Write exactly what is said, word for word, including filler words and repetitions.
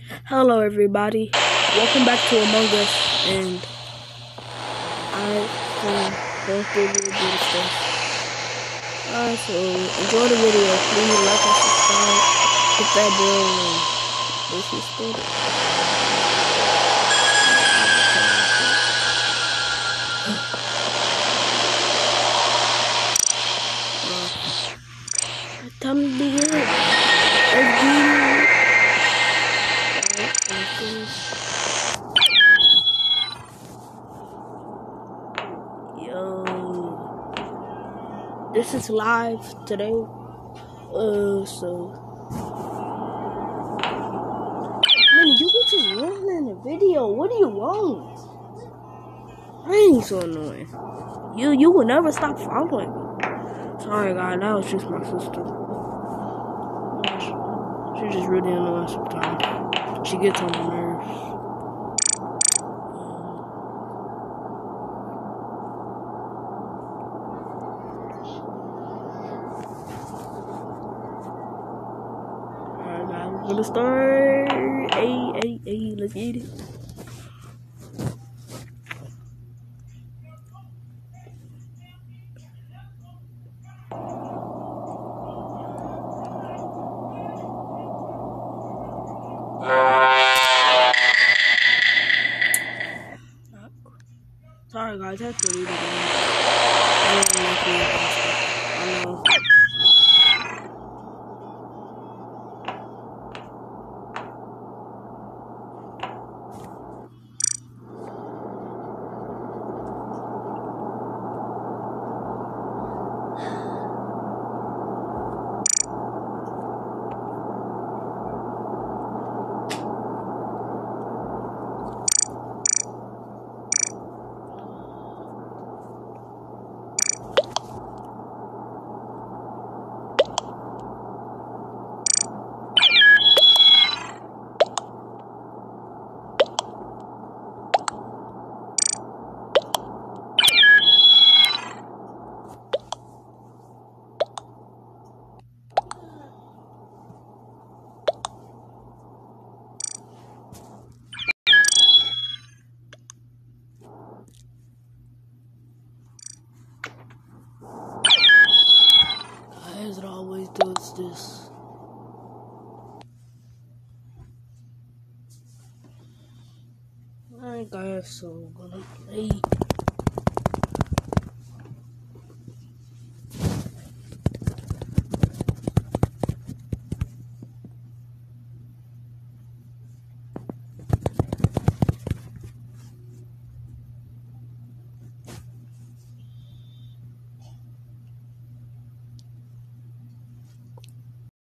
Hello everybody, welcome back to Among Us, and I am going through really good stuff. Alright, so enjoy the video, please like and subscribe, hit that bell, and let's get started. Time to begin. Let's begin. Yo, this is live today. Uh, so man, you can just run in the video. What do you want? I ain't so annoying. You you will never stop following me. Sorry, guys, that was just my sister. She's just really annoying sometimes. She gets on my nerves. Alright, guys, we're gonna start. Hey, hey, hey, let's get it. Sorry guys, I have to read it again. I don't know. I know. As it always does this. Alright guys, so we're gonna play